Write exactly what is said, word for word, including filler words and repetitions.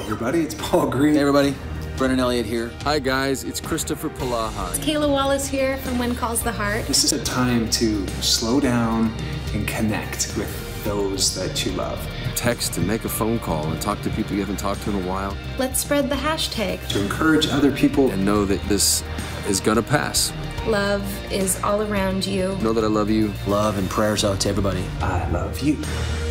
everybody, it's Paul Green. Hey everybody, Brennan Elliott here. Hi guys, it's Christopher Palaha. It's Kayla Wallace here from When Calls the Heart. This is a time to slow down and connect with those that you love. Text and make a phone call and talk to people you haven't talked to in a while. Let's spread the hashtag. To encourage other people. And know that this is gonna pass. Love is all around you. Know that I love you. Love and prayers out to everybody. I love you.